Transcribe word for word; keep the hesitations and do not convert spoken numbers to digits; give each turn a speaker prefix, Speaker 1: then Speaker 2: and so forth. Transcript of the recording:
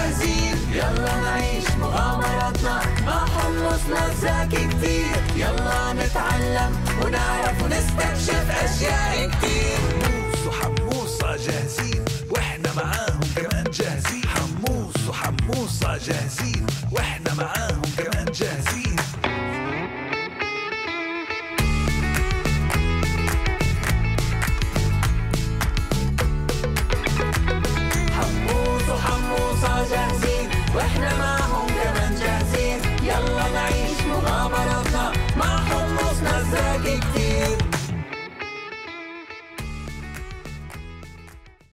Speaker 1: جاهزين، يلا نعيش مغامراتنا مع حمصنا الذكي كتير. يلا نتعلم ونعرف ونستكشف أشياء كتير.
Speaker 2: حموس وحموصة جاهزين، واحنا معاهم كمان جاهزين. حموس وحموصة جاهزين.